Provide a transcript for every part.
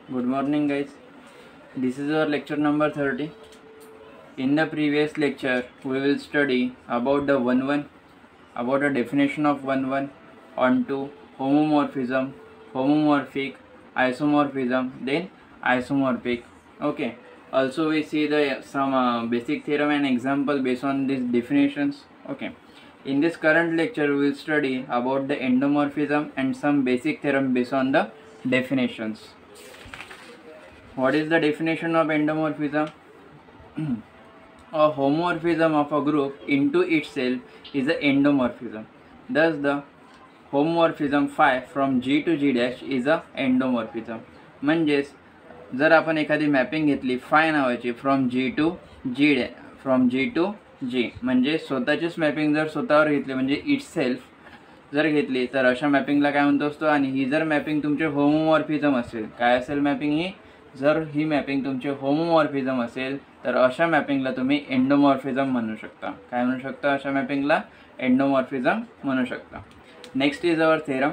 Good morning, guys. This is our lecture number 30. In the previous lecture, we will study about the 1-1, about the definition of 1-1, on to homomorphism, homomorphic, isomorphism, then isomorphic. Okay. Also, we see the some basic theorem and example based on these definitions. Okay. In this current lecture, we will study about the endomorphism and some basic theorem based on the definitions. What is the definition of endomorphism? A homomorphism of a group into itself is an endomorphism. Thus, the homomorphism phi from G to G dash is a endomorphism. म्हणजेच जर आपण एखादी mapping घेतली phi नावाची from G to G from G to G म्हणजे स्वतःचीच mapping जर स्वतःवर घेतली म्हणजे इटसेल्फ जर घेतली तर अशा मॅपिंगला काय म्हणतो असतो. आणि ही जर मॅपिंग तुमचे होमोमॉर्फिझम असेल, काय असेल मॅपिंग ही, जर ही मॅपिंग तुमचे होमोमॉर्फिझम असेल तर अशा मॅपिंगला तुम्ही एंडोमॉर्फिझम म्हणू शकता. काय म्हणू शकता? अशा मॅपिंगला एंडोमॉर्फिझम म्हणू शकता. Next is our theorem.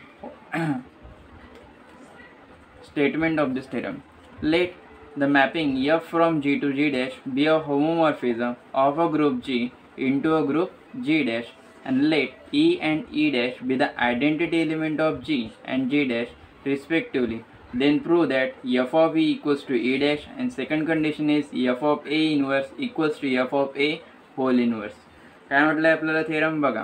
Statement of this theorem. Let the mapping F from G to G dash be a homomorphism of a group G into a group G dash, and let E and E dash be the identity element of G and G dash respectively. Then prove that F of E equals to E dash, and second condition is F of A inverse equals to F of A whole inverse. काय म्हटलंय आपल्याला theorem बघा.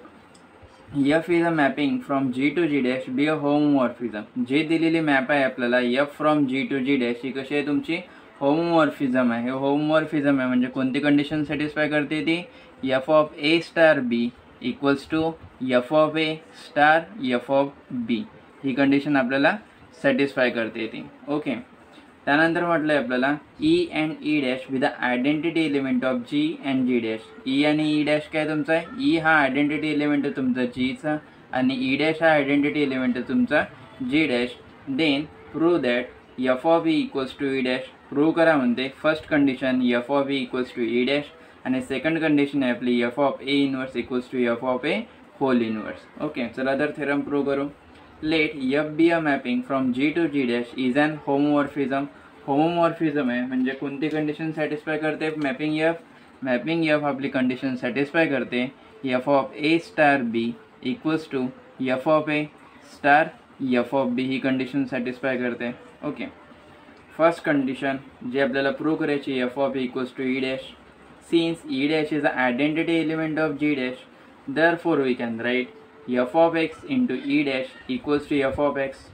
F is a mapping from G to G dash be a homomorphism. जे दिलेली map आहे आपल्याला F from G to G dash ही कशी आहे तुमची होमोमॉर्फिझम आहे. हे होमोमॉर्फिझम आहे म्हणजे कोणती कंडिशन सॅटिस्फाय करते ती, F of A star B equals to F of A star F of B ही कंडिशन आपल्याला सॅटिस्फाय करते ती. ओके. त्यानंतर म्हटलं आहे आपल्याला E and E dash with the identity element of G and G dash. E आणि E dash काय तुमचा आहे, E हा आयडेंटिटी एलिमेंट आहे तुमचा Gचा आणि E डॅश हा आयडेंटिटी एलिमेंट आहे तुमचा G dash. Then prove that F of E equals to E dash. Prove करा म्हणते. First condition F of E equals to E dash आणि सेकंड कंडिशन आहे आपली F of A inverse equals to F of A whole inverse. Okay. चला तर theorem prove करू. Let F be a mapping from G to G dash is an homomorphism. Homomorphism आहे म्हणजे कोणती condition satisfy करते mapping F. Mapping F आपली condition satisfy करते F of A star B equals to F of A star F of B ही condition satisfy करते. Okay. First condition जी आपल्याला प्रूव्ह करायची F of A equals to E dash. Since E dash is a identity element of G dash, therefore we can write F of X into E dash equals to F of X.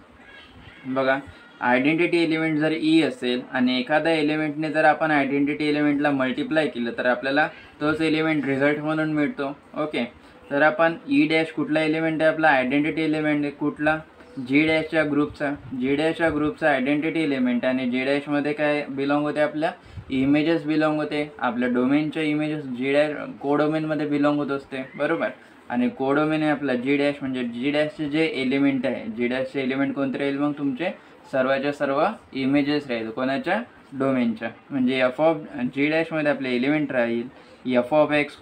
बघा, identity element जर E असेल आणि एखाद्या एलिमेंटने जर आपण identity एलिमेंटला multiply केलं तर आपल्याला तोच एलिमेंट रिझल्ट म्हणून मिळतो. ओके. तर आपण E डॅश कुठला एलिमेंट आहे आपला आयडेंटिटी एलिमेंट आहे कुठला, G डॅशच्या ग्रुपचा. G डॅशच्या ग्रुपचा आयडेंटिटी एलिमेंट आणि G डॅशमध्ये काय बिलॉंग होते आपल्या इमेजेस बिलॉंग होते. आपल्या डोमेनच्या इमेजेस G डॅश कोडोमेनमध्ये बिलॉंग होत असते बरोबर. आणि कोडोमेन आहे आपला G डॅश म्हणजे G डॅशचे जे एलिमेंट आहे G डॅशचे एलिमेंट कोणते राहील मग तुमचे सर्वाच्या सर्व इमेजेस राहील कोणाच्या डोमेनच्या. म्हणजे F ऑफ G डॅशमध्ये आपले एलिमेंट राहील F of X,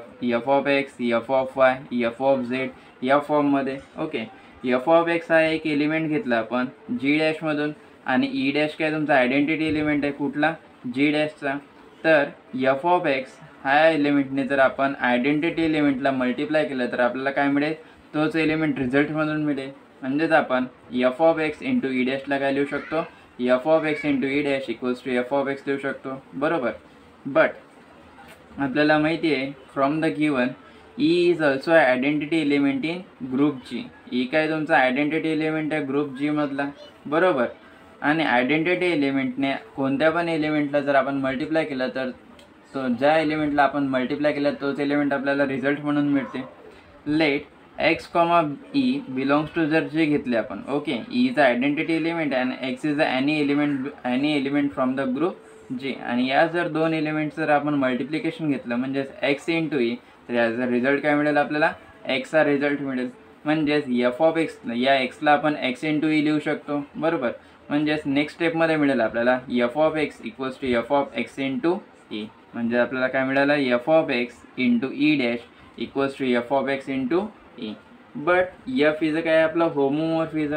F of X, F of Y, F of Z या फॉर्ममध्ये. ओके. F of X हा एक एलिमेंट घेतला आपण G डॅशमधून आणि E डॅश काय तुमचा आयडेंटिटी एलिमेंट आहे कुठला G डॅशचा. तर F of X ह्या एलिमेंटने जर आपण आयडेंटिटी एलिमेंटला मल्टिप्लाय केलं तर आपल्याला काय मिळेल, तोच एलिमेंट रिझल्टमधून मिळेल. म्हणजेच आपण F of X into E डॅशला काय लिहू शकतो, F of X into E dash equals to F of X लिहू शकतो बरोबर. बट आपल्याला माहिती आहे from the given E is also identity element in group G. E काय तुमचा आयडेंटिटी एलिमेंट आहे ग्रुप G मधला बरोबर. आणि आयडेंटिटी एलिमेंटने कोणत्या पण एलिमेंटला जर आपण मल्टिप्लाय केलं तर तो ज्या एलिमेंटला आपण मल्टिप्लाय केला तोच एलिमेंट आपल्याला रिझल्ट म्हणून मिळते. Let X, E belongs to जर जे घेतले आपण. Okay. E is a identity element and X is any element from the group G. आणि या जर दोन एलिमेंट जर आपण मल्टिप्लिकेशन घेतलं म्हणजेच X इंटू E तर याचा रिझल्ट काय मिळेल आपल्याला X चा रिझल्ट मिळेल. म्हणजेच F of X या Xला आपण X इंटू E लिहू शकतो बरोबर. म्हणजेच नेक्स्ट स्टेपमध्ये मिळेल आपल्याला F of X equals to F of X into E. म्हणजे आपल्याला काय मिळालं F of X into E dash equals to F of X into E. But F is काय आपलं होमोमॉर्फिझम आहे.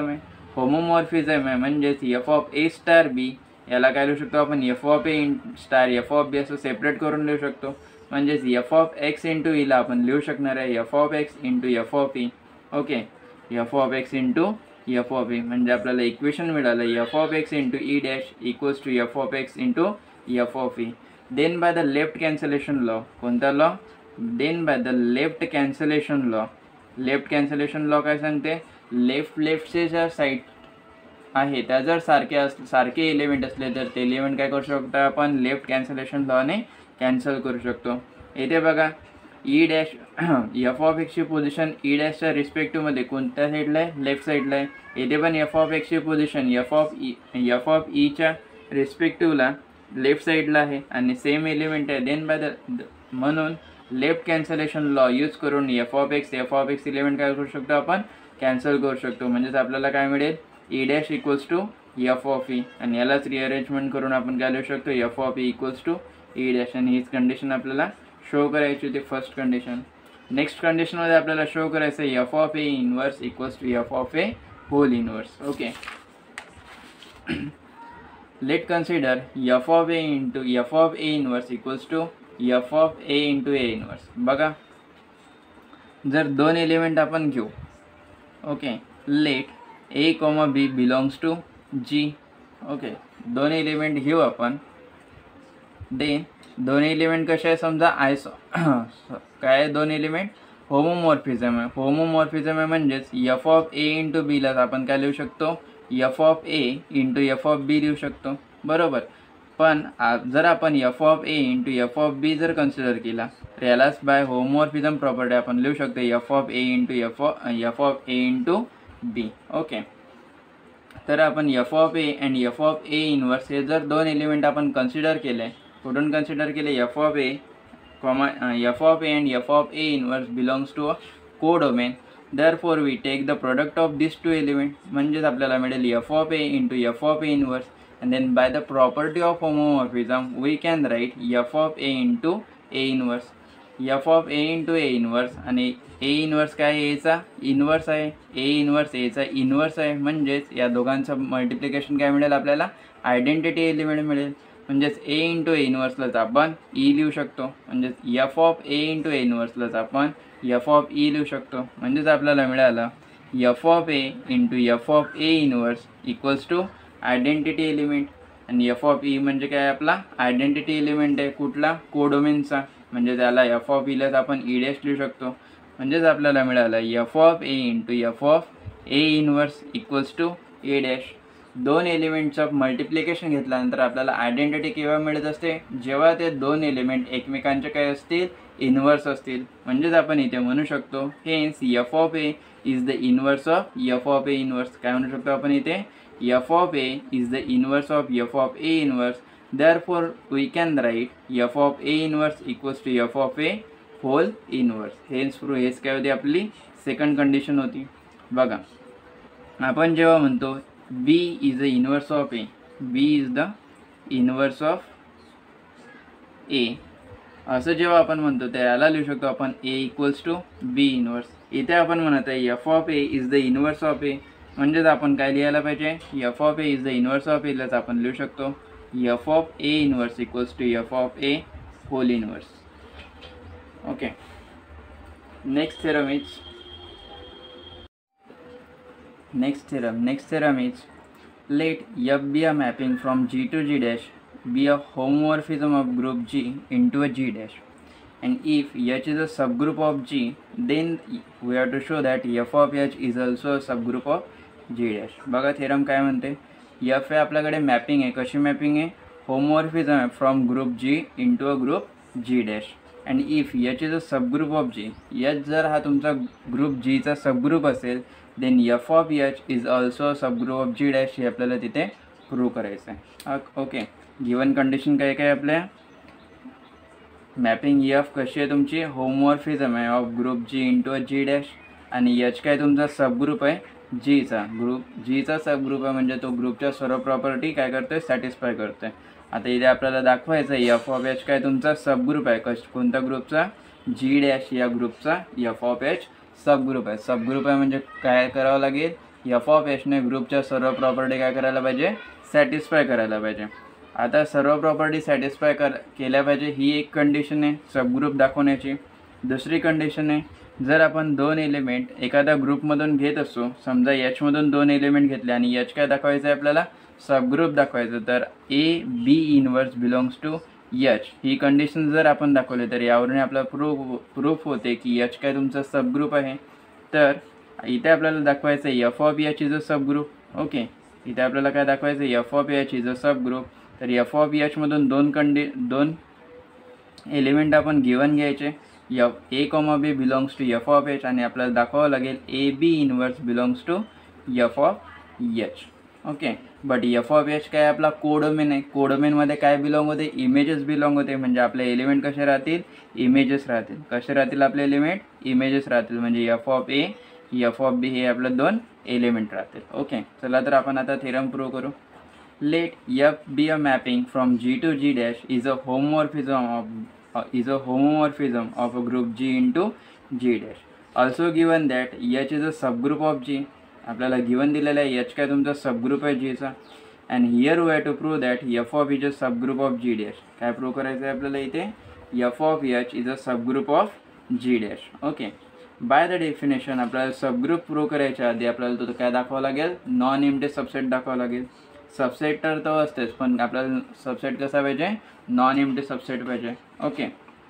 होमोमॉर्फिझम आहे म्हणजेच F of A star B, याला काय लिहू शकतो आपण F of A star F of B असं सेपरेट करून लिहू शकतो. म्हणजेच एफ ऑफ एक्स इंटू ईला आपण लिहू शकणार आहे F of X into F of E. Okay, F of X into F of E म्हणजे आपल्याला इक्वेशन मिळालं F of X into E dash equals to F of X into F of E. Then by the left cancellation law, कोणता law? Then by the left cancellation law. Left cancellation law काय सांगते? लेफ्टचे ज्या side आहे त्या जर सारखे element असले तर ते एलिमेंट काय करू शकतो आपण लेफ्ट कॅन्सलेशन लॉने कॅन्सल करू शकतो. इथे बघा ई डॅश एफ ऑफ एक्सची पोझिशन ई डॅशच्या रिस्पेक्टिव्हमध्ये कोणत्या साईडला आहे? लेफ्ट साईडला आहे. इथे पण एफ ऑफ एक्सची पोझिशन एफ ऑफ ईच्या रिस्पेक्टिव्हला लेफ्ट साईडला आहे आणि सेम एलिमेंट आहे. देन बाय द म्हणून लेफ्ट कॅन्सलेशन लॉ यूज करून एफ ऑफ एक्स एलिमेंट काय करू शकतो आपण? कॅन्सल करू शकतो. म्हणजेच आपल्याला काय मिळेल? E dash equals to F of E आणि यालाच रिअरेंजमेंट करून आपण काय लिहू शकतो? F of E equals to E dash. आणि हीच कंडिशन आपल्याला शो करायची होती फर्स्ट कंडिशन. नेक्स्ट कंडिशनमध्ये आपल्याला शो करायचं आहे F of A inverse equals to F of A whole inverse. Okay, let consider F of A into F of A inverse equals to F of A into A inverse. बघा जर दोन element आपण घेऊ. Okay, let A comma B belongs to G. Okay, दोन element घेऊ आपण. Then दोन element कसे आहे समजा काय दोन एलिमेंट होमोमॉर्फिझम आहे. होमोमॉर्फिझम आहे म्हणजेच एफ ऑफ ए इंटू बीलाच आपण काय लिहू शकतो? F of A into F of B लिहू शकतो, बरोबर. पण जर आपण F of A into F of B जर कन्सिडर केला तर यालाच बाय होमोमॉर्फिझम प्रॉपर्टी आपण लिहू शकतो F of A into F of A into B. Okay, तर आपण F of A and F of A inverse हे जर दोन एलिमेंट आपण कन्सिडर केले, कुठून कन्सिडर केले? F of A and F of A inverse belongs to a codomain. Therefore we take the product of this two element. म्हणजेच आपल्याला मिळेल F of A into F of A inverse and then by the property of homomorphism we can write f of a into a inverse. f of a into a inverse आणि a inverse काय आहे? याचा inverse आहे. a inverse याचा inverse आहे म्हणजेच या दोघांचं मल्टिप्लिकेशन काय मिळेल आपल्याला? आयडेंटिटी एलिमेंट मिळेल. म्हणजेच a इंटू ए इनवर्सलाच आपण e लिहू शकतो. म्हणजेच f of a into A इनवर्सलाच आपण f ऑफ e लिहू शकतो. म्हणजेच आपल्याला मिळालं f of a into F of A inverse equals to identity element. आणि एफ ऑफ ई म्हणजे काय? आपला आयडेंटिटी एलिमेंट आहे. कुठला? कोडोमेनचा. म्हणजे त्याला एफ ऑफ ईलाच आपण ई डॅश लिहू शकतो. म्हणजेच आपल्याला मिळालं F of A into F of A inverse equals to A dash. दोन एलिमेंटचं मल्टिप्लिकेशन घेतल्यानंतर आपल्याला आयडेंटिटी केव्हा मिळत असते? जेव्हा ते दोन एलिमेंट एकमेकांचे काय असतील? इनवर्स असतील. म्हणजेच आपण इथे म्हणू शकतो hence F of A is the inverse of F of A inverse. काय म्हणू शकतो आपण इथे? f of a is the inverse of f of a inverse. Therefore we can write f of a inverse equals to f of a whole inverse. Hence हेच काय होती? आपली second condition होती. बघा आपण जेव्हा म्हणतो b is the inverse of a, b is the inverse of a असं जेव्हा आपण म्हणतो त्याला लिहू शकतो आपण a equals to b inverse. इथे आपण म्हणत आहे f of a is the inverse of a म्हणजेच आपण काय लिहायला पाहिजे? F of A is the inverse of एलाच आपण लिहू शकतो F of A inverse equals to F of A whole inverse. Okay, next theorem is let F be a mapping from G to G dash be a homomorphism of group G into a G dash. And if H is a subgroup of G, then we have to show that f of H is also a subgroup of G dash. बघा theorem काय म्हणते? f हे आपल्याकडे mapping आहे. कशी mapping आहे? Homomorphism आहे from group G into a group G dash. And if H is a subgroup of G, H जर हा तुमचा ग्रुप Gचा सबग्रुप असेल then f of H is also subgroup of G dash. हे आपल्याला तिथे प्रूव्ह करायचं आहे. ओके, गिवन कंडिशन काय काय आपल्या? मॅपिंग एफ कशी आहे तुमची? होमोमॉर्फिझम आहे of group G into a G dash. आणि एच काय तुमचा सबग्रुप आहे? जीचा जीचा सबग्रुप आहे म्हणजे तो ग्रुपच्या सर्व प्रॉपर्टी काय करतोय? सॅटिस्फाय करतोय. आता इथे आपल्याला दाखवायचं आहे एफ ऑफ एच काय तुमचा सबग्रुप आहे. कोणता ग्रुपचा? जी डॅश या ग्रुपचा एफ ऑफ एच सबग्रुप आहे. सबग्रुप आहे म्हणजे काय करावं लागेल? एफ ऑफ एचने ग्रुपच्या सर्व प्रॉपर्टी काय करायला पाहिजे, सॅटिस्फाय करायला पाहिजे. आता सर्व प्रॉपर्टी सॅटिस्फाय केल्या पाहिजे ही एक कंडिशन आहे सबग्रुप दाखवण्याची. दुसरी कंडिशन आहे, जर आपण दोन एलिमेंट एखाद्या ग्रुपमधून घेत असो, समजा एचमधून दोन एलिमेंट घेतले आणि एच काय दाखवायचं आहे आपल्याला, सबग्रुप दाखवायचं, तर A B inverse belongs to H ही कंडिशन जर आपण दाखवली तर यावरून आपल्याला प्रूफ होते की एच काय तुमचा सबग्रुप आहे. तर इथे आपल्याला दाखवायचं आहे F of H is a subgroup. Okay, इथे आपल्याला काय दाखवायचं आहे, F of H is a subgroup. तर एफ ऑफ एचमधून दोन एलिमेंट आपण गिवन घ्यायचे, F A comma B belongs to F of H, आणि आपल्याला दाखवावं लागेल A B inverse belongs to F of H. Okay, but F of H काय आपला कोडोमेन आहे. कोडोमेनमध्ये काय बिलॉंग होते, इमेजेस बिलॉंग होते. म्हणजे आपले एलिमेंट कसे राहतील, इमेजेस राहतील. कसे राहतील आपले एलिमेंट, इमेजेस राहतील. म्हणजे F of A F of B हे आपलं दोन एलिमेंट राहतील. ओके, चला तर आपण आता थेरम प्रूव्ह करू. Let F be a mapping from G to G dash is a homomorphism of a group G into G dash. Also given that H is a subgroup of G. आपल्याला given दिलेला आहे H काय तुमचा subgroup आहे G चा. And here we have to prove that F of is a subgroup of G dash. काय prove करायचं आहे आपल्याला इथे, F of H is a subgroup of G dash. Okay, by the definition आपल्याला subgroup prove करायच्या आधी आपल्याला तो काय दाखवावं लागेल, नॉन एम्प्टी सबसेट दाखवावं लागेल. सबसेट तर असतेच, पण आपल्याला सबसेट कसा पाहिजे, नॉन एम्प्टी सबसेट पाहिजे. Okay,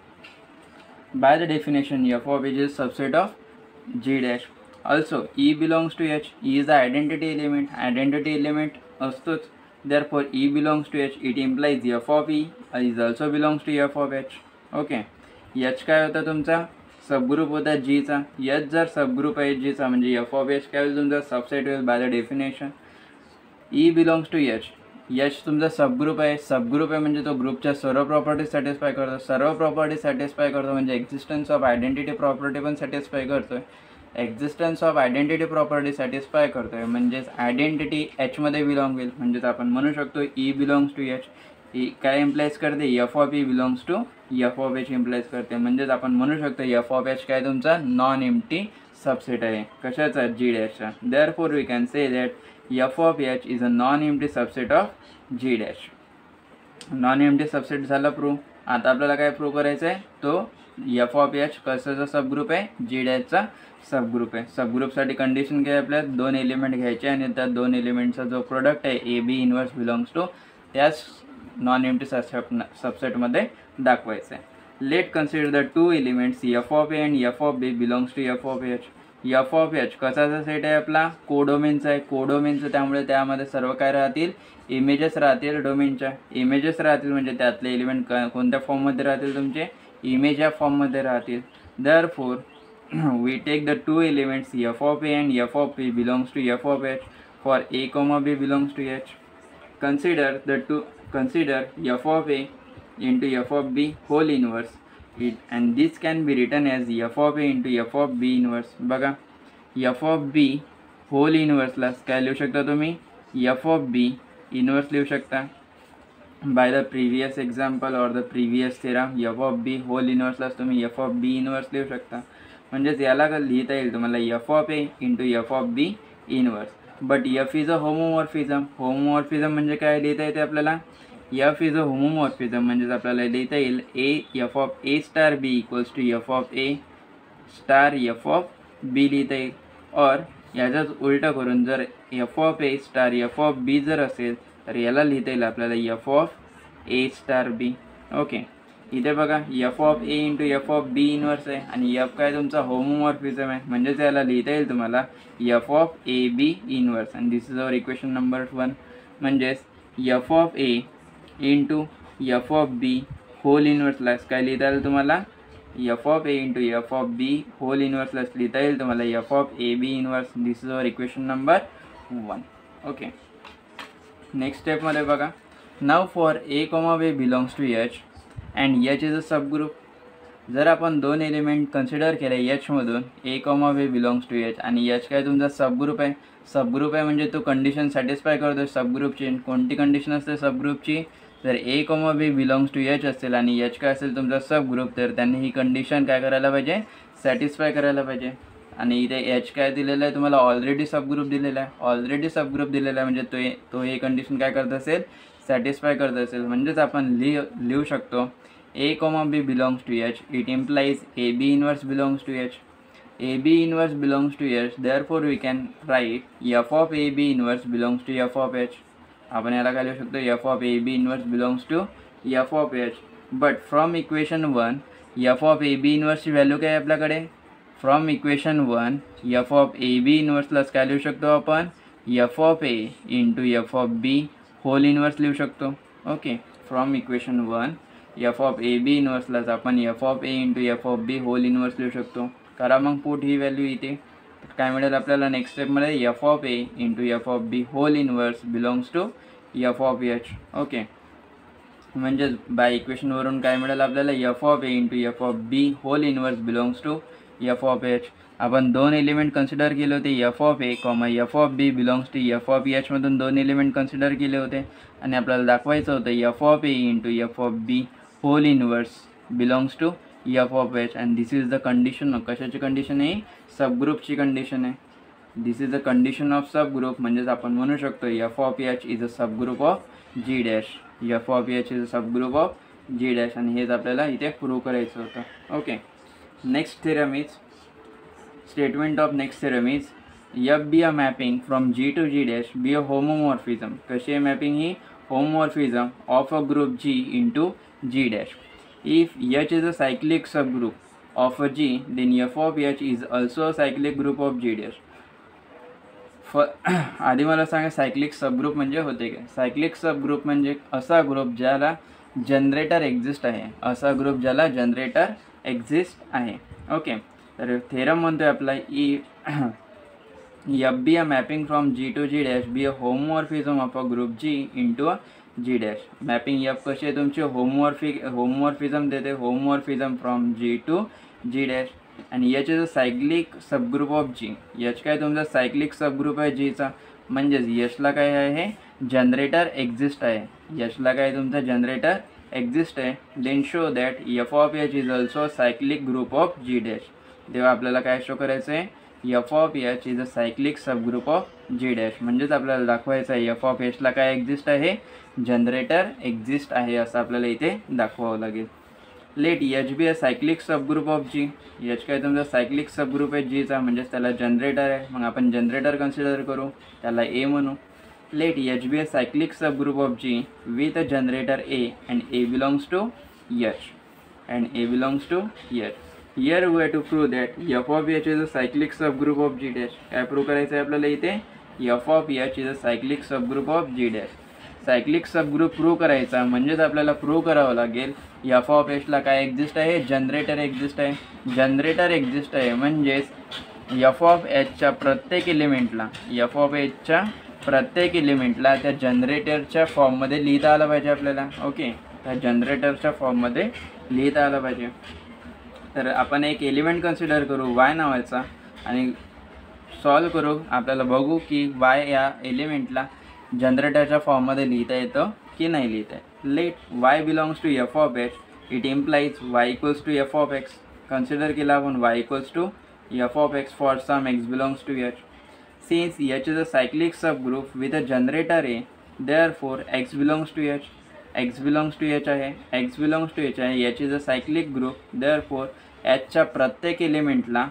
by the definition F of H is subset of G dash. Also E belongs to H, E is a identity element. Identity element असतोच, therefore E belongs to H. It implies F of E is also belongs to F of H. Okay, H काय होता तुमचा, subgroup होता जीचा. H जर subgroup आहे जीचा म्हणजे एफ ऑफ एच काय होईल तुमचा, सबसेट होईल by the definition. E belongs to H, H तुमचा सबग्रुप आहे. सबग्रुप आहे म्हणजे तो ग्रुपच्या सर्व प्रॉपर्टी सॅटिस्फाय करतो. सर्व प्रॉपर्टी सॅटिस्फाय करतो म्हणजे एक्झिस्टन्स ऑफ आयडेंटिटी प्रॉपर्टी पण सॅटिस्फाय करतो आहे. Existence of identity property satisfy करतो आहे म्हणजेच आयडेंटिटी एचमध्ये बिलॉंग होईल. म्हणजेच आपण म्हणू शकतो E belongs to H. E काय इम्प्लाइज करते, F of E belongs to F of H implies करते. म्हणजेच आपण म्हणू शकतो एफ ऑफ एच काय तुमचा नॉन एम्प्टी सबसेट आहे. कशाचा, जी डॅशचा. Therefore we can say that f of h is a non-empty subset of g dash. Non empty subset झाला प्रूव्ह. आता आपल्याला काय प्रूव्ह करायचं आहे, तो f of h कशाचा सबग्रुप आहे, g डॅशचा सबग्रुप आहे. सबग्रुपसाठी कंडिशन काय आपल्याला, दोन एलिमेंट घ्यायचे आणि त्या दोन एलिमेंटचा जो प्रोडक्ट आहे A B inverse belongs to त्याच नॉन-एम्प्टी सबसेटमध्ये दाखवायचं आहे. Let consider the two elements f of a and f of b बिलॉंग्स to f of h. F of H कसाचा सेट आहे आपला, कोडोमेनचा आहे. कोडोमेनचं त्यामुळे त्यामध्ये सर्व काय राहतील, इमेजेस राहतील. डोमेनच्या इमेजेस राहतील म्हणजे त्यातले एलिमेंट कोणत्या फॉर्ममध्ये राहतील, तुमचे इमेज या फॉर्ममध्ये राहतील. Therefore we take the two elements F of A and F of B belongs to F of H for A comma B belongs to H. consider f of a into f of b whole inverse. And this can be written as f of a into f of b inverse. बघा, f of b whole inverse ला काय लिहू शकता तुम्ही, f of b inverse लिहू शकता. By the previous example or the previous theorem f of b whole inverse ला तुम्ही f of b inverse लिहू शकता. म्हणजेच याला लिहिता येईल तुम्हाला f of a into f of b inverse. But f is a homomorphism. Homomorphism म्हणजे काय लिहिता येते आपल्याला, f इज अ होमोमॉर्फिझम म्हणजेच आपल्याला लिहिता येईल F of A star B equals to F of A star F of B लिहिता येईल. और याचाच उलटा करून जर F of A star F of B जर असेल तर याला लिहिता येईल आपल्याला F of A star B. Okay, इथे बघा F of A into F of B inverse आहे आणि एफ काय तुमचा होमोमॉर्फिझम आहे म्हणजेच याला लिहिता येईल तुम्हाला F of A B inverse. And this is our equation number 1. म्हणजेच F of A into F of B whole इनवर्सला काय लिहिता येईल तुम्हाला, F of A into F of B whole इनवर्सला लिहिता येईल तुम्हाला F of A B inverse. This is our equation number 1. Okay, next स्टेपमध्ये बघा, now for A comma B belongs to H and H is a subgroup. जर आपण दोन element consider केले एचमधून A comma B belongs to H आणि H काय तुमचा सबग्रुप आहे. सबग्रुप आहे म्हणजे तो कंडिशन सॅटिस्फाय करतो सबग्रुपची. कोणती कंडिशन असते सबग्रुपची, जर A comma B belongs to H असेल आणि एच काय असेल तुमचा सबग्रुप तर त्यांनी ही कंडिशन काय करायला पाहिजे, सॅटिस्फाय करायला पाहिजे. आणि इथे एच काय दिलेलं आहे तुम्हाला, ऑलरेडी सबग्रुप दिलेला आहे. ऑलरेडी सबग्रुप दिलेला आहे म्हणजे तो हे कंडिशन काय करत असेल, सॅटिस्फाय करत असेल. म्हणजेच आपण लिहू शकतो A comma B belongs to H. It implies A B inverse belongs to H. A B inverse belongs to H, therefore we can write F of A B inverse belongs to F of H. आपण याला काय लिहू शकतो, F of A B inverse belongs to F of H. But from equation 1 F of A B इनवर्सची value काय आहे आपल्याकडे, from equation 1 F of A B इनवर्सलाच काय लिहू शकतो आपण, F of A into F of B whole inverse लिहू शकतो. Okay, from equation 1 F of A B इनवर्सलाच आपण F of A into F of B whole inverse लिहू शकतो. करा मग पुट ही व्हॅल्यू इथे. काय मिळेल आपल्याला नेक्स्ट स्टेपमध्ये, F of A into F of B whole inverse belongs to F of H. Okay, म्हणजेच बाय इक्वेशनवरून काय मिळेल आपल्याला, F of A into F of B whole inverse belongs to F of H. आपण दोन element consider केले होते, F of A comma F of B belongs to F of एचमधून दोन एलिमेंट कन्सिडर केले होते आणि आपल्याला दाखवायचं होतं F of A into F of B whole inverse belongs to F of H. And this is the condition. कशाची condition आहे, सबग्रुपची कंडिशन आहे. This is the condition of subgroup. म्हणजेच आपण म्हणू शकतो F of H is a subgroup of G dash. F of H is a subgroup of G dash. आणि हेच आपल्याला इथे प्रूव्ह करायचं होतं. Okay, next theorem is, statement of next theorem is F be a mapping from G to G dash be a homomorphism. कशी आहे mapping ही, homomorphism of a group G into G dash. If H is a cyclic subgroup of a G, then F of H is also a cyclic group of G dash. आधी मला सांगा cyclic subgroup म्हणजे होते काय. Cyclic subgroup म्हणजे असा group ज्याला generator exist आहे, असा ग्रुप ज्याला जनरेटर एक्झिस्ट आहे. ओके, तर थेरम म्हणतोय आपला F be a mapping from G to G dash be a homomorphism of a group G into a G dash. Mapping F कशी आहे तुमची, होमोमॉर्फिझम देते, homomorphism from G to G dash. आणि H is a cyclic subgroup of G. H काय तुमचा cyclic subgroup आहे जीचा. म्हणजेच एचला काय आहे, जनरेटर एक्झिस्ट आहे. एचला काय तुमचा जनरेटर एक्झिस्ट आहे. Then show that F of H is also cyclic group of G dash. तेव्हा आपल्याला काय शो करायचं आहे, F of H is a cyclic subgroup of G dash. म्हणजेच आपल्याला दाखवायचं आहे एफ ऑफ एचला काय एक्झिस्ट आहे, जनरेटर एक्झिस्ट आहे असं आपल्याला इथे दाखवावं लागेल. Let H be a cyclic subgroup of G. H काय तुमचा सायक्लिक सबग्रुप आहे जीचा, म्हणजेच त्याला जनरेटर आहे. मग आपण जनरेटर कन्सिडर करू, त्याला ए म्हणू. Let H be a cyclic subgroup of G with a generator A and A belongs to H. And A belongs to H. Here we have to prove that f of h is a cyclic subgroup of g dash. काय prove करायचं आहे आपल्याला इथे, f of h is a cyclic subgroup of g dash. Cyclic subgroup prove करायचा म्हणजेच आपल्याला prove करावं लागेल f of h ला काय एक्झिस्ट आहे, जनरेटर एक्झिस्ट आहे. जनरेटर एक्झिस्ट आहे म्हणजेच f of h च्या प्रत्येक एलिमेंटला, f of h च्या प्रत्येक एलिमेंटला त्या जनरेटरच्या फॉर्ममध्ये लिहिता आलं पाहिजे आपल्याला. ओके, त्या जनरेटरच्या फॉर्ममध्ये लिहिता आलं पाहिजे. तर आपण एक एलिमेंट कन्सिडर करू वाय नावाचा आणि सॉल्व करू. आपल्याला बघू की वाय या एलिमेंटला जनरेटरच्या फॉर्ममध्ये लिहिता येतं की नाही लिहिता येत. Let Y belongs to F of H. It implies Y equals to F of X. Consider केला आपण Y equals to F of X for some X belongs to H. Since H is a cyclic subgroup with a generator A, therefore X belongs to H. X belongs to H आहे, X belongs to H आहे. H is a cyclic group, therefore एचच्या प्रत्येक एलिमेंटला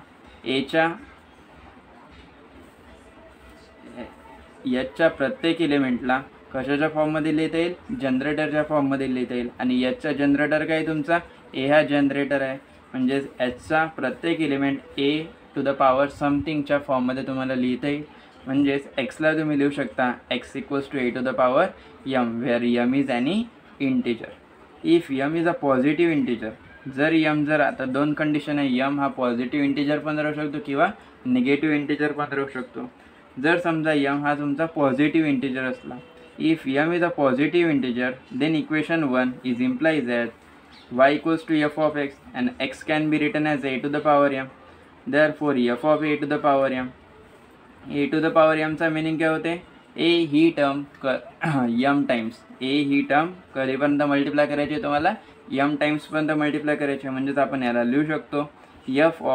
एचच्या प्रत्येक एलिमेंटला कशाच्या फॉर्ममध्ये लिहिता येईल, जनरेटरच्या फॉर्ममध्ये लिहिता येईल. आणि एचचा जनरेटर काय तुमचा, ए हा जनरेटर आहे. म्हणजेच एचचा प्रत्येक element A to the power समथिंगच्या फॉर्ममध्ये तुम्हाला लिहिता येईल. म्हणजेच एक्सला तुम्ही लिहू शकता X equals to A to the power M, where M is any integer. If M is a positive integer, जर यम, जर आता दोन कंडिशन आहे, यम हा पॉझिटिव्ह इंटिजर पण राहू शकतो किंवा निगेटिव्ह इंटिजर पण राहू शकतो. जर समजा यम हा तुमचा पॉझिटिव्ह इंटिजर असला, if M is a positive integer, then equation 1 is implies as y equals to F of X and X can be written as A to the power M. Therefore F of A to the power M. A to the power एमचा meaning काय होते, A ही term M times, A ही term कधीपर्यंत multiply करायची तुम्हाला, M टाइम्सपर्यंत multiply करायचे. म्हणजेच आपण याला लिहू शकतो F of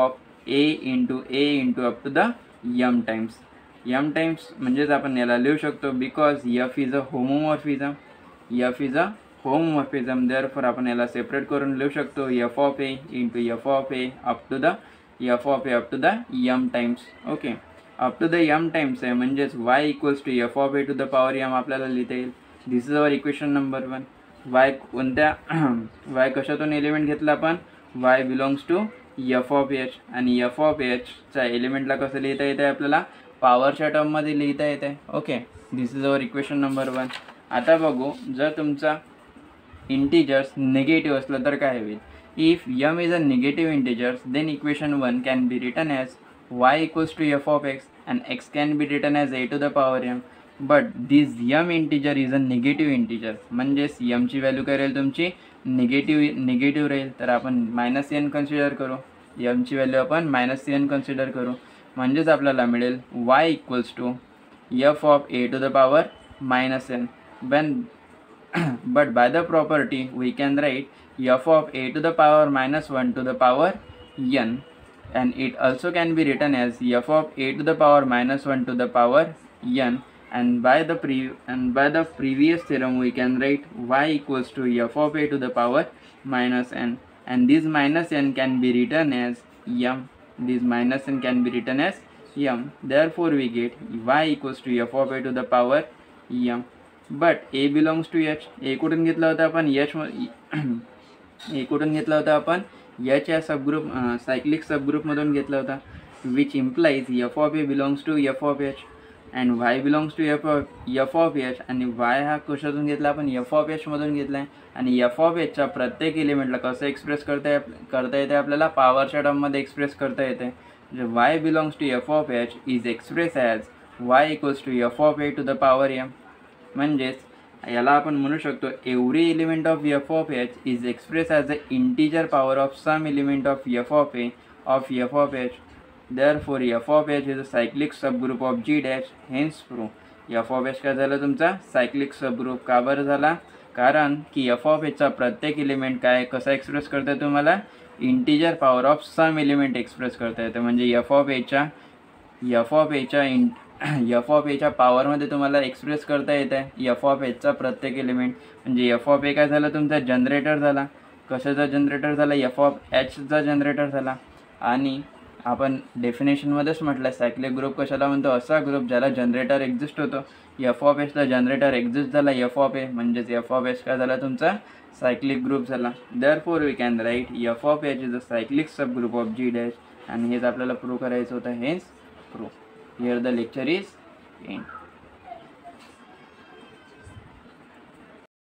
a into up to the m times. m times म्हणजेच आपण याला लिहू शकतो because f is a homomorphism. f is a homomorphism, therefore आपण याला सेपरेट करून लिहू शकतो f of a into f of a up to the f of a up to the m times. Okay, up to the m times आहे म्हणजेच y equals to f of a to the power m आपल्याला लिहिता येईल. This is our equation number 1. y कोणत्या y कशातून element घेतला आपण, y belongs to f of h, आणि f ऑफ h च्या एलिमेंटला कसं लिहिता येतं आपल्याला, पॉवरच्या टर्ममध्ये लिहिता येते. Okay, this is our equation number 1. आता बघू, जर तुमचा इंटिजर्स निगेटिव्ह असलं तर काय होईल. If m is a negative integers then equation 1 can be written as y equals to f of x and x can be written as a to the power m. But this m integer is a negative integer, म्हणजेच m ची value काय राहील तुमची, negative राहील. तर आपण -n consider करू, m ची व्हॅल्यू आपण -n कन्सिडर करू, म्हणजेच आपल्याला मिळेल y equals to f of a to the power -n. But by the property we can write f of a to the power -1 to the power n, and it also can be written as f of a to the power -1 to the power n, and by the previous theorem we can write y equals to f of a to the power -n, and this -n can be written as m. This -n can be written as m. Therefore we get y equals to f of a to the power m. But a belongs to h. a कुठून घेतला होता आपण, a कुठून घेतला होता आपण, याच्या subgroup cyclic सबग्रुपमधून घेतला होता, which implies f of a belongs to f of h and y belongs to f of h, आणि y हा कशातून घेतला आपण, f ऑफ h मधून घेतला आहे. आणि f ऑफ h च्या प्रत्येक एलिमेंटला कसं एक्सप्रेस करता येते आपल्याला, पॉवरच्या टर्ममध्ये एक्सप्रेस करता येते. y belongs to f of h is express as y equals to f of a to the power m. म्हणजेच याला आपण म्हणू शकतो every element of f of h is express as a integer power of some element of f of a of f of h. Therefore f of h is a cyclic subgroup of g dash. Hence prove f of h काय झालं तुमचा, cyclic subgroup. का बरं झाला, कारण की f of h चा प्रत्येक एलिमेंट काय कसा एक्सप्रेस करता येतो, तुम्हाला integer power of some element express करता येतं. म्हणजे f ऑफ a च्या पॉवरमध्ये तुम्हाला एक्सप्रेस करता येतं आहे f ऑफ h चा प्रत्येक एलिमेंट. म्हणजे f ऑफ a काय झालं तुमचा, जनरेटर झाला. कशाचा जनरेटर झाला, f ऑफ h चा जनरेटर झाला. आणि आपण डेफिनेशनमध्येच म्हटलं सायक्लिक ग्रुप कशाला म्हणतो, असा ग्रुप ज्याला जनरेटर एक्झिस्ट होतो. f ऑफ h ला जनरेटर एक्झिस्ट झाला f ऑफ a, म्हणजेच f ऑफ h काय झाला तुमचा, सायक्लिक ग्रुप झाला. Therefore we can write f of h is a cyclic subgroup of g dash, आणि हेच आपल्याला प्रूव्ह करायचं होतं. Hence prove. Here the lecture is end.